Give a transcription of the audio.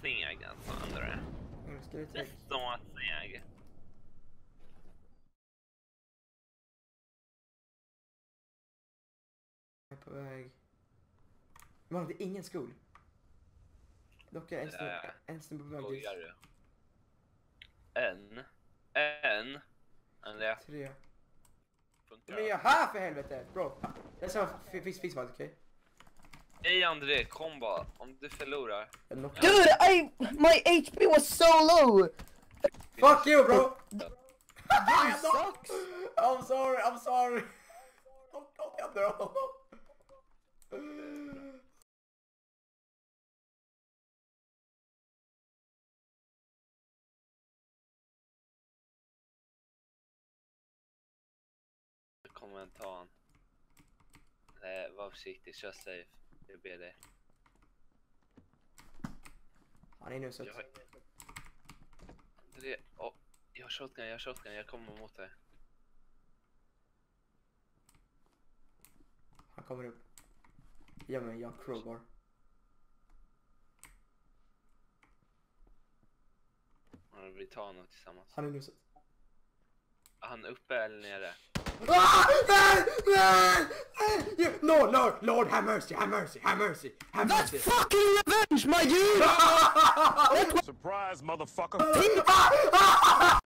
seg alltså, andra. Det är så seg. Jag är på väg. Man, det är ingen skol. Dock är en snubbe på väg dit. En läs. 3. Men jag här för helvete, bro. Jag sa fisk var okej. Hej André, kom bara om du förlorar. Dude, my HP was so low. Fuck you, bro. You sucks. I'm sorry. Don't bro. Kommentaren. Var försiktig, kör safe. Jag ber dig. Han är nu så. André, jag har shotgun, jag kommer mot dig. Han kommer upp. Ja men jag crowbar. Vi tar honom tillsammans. Han är nu så. Han uppe eller nere? No, Lord, have mercy. That's fucking revenge, my dude. Surprise, motherfucker.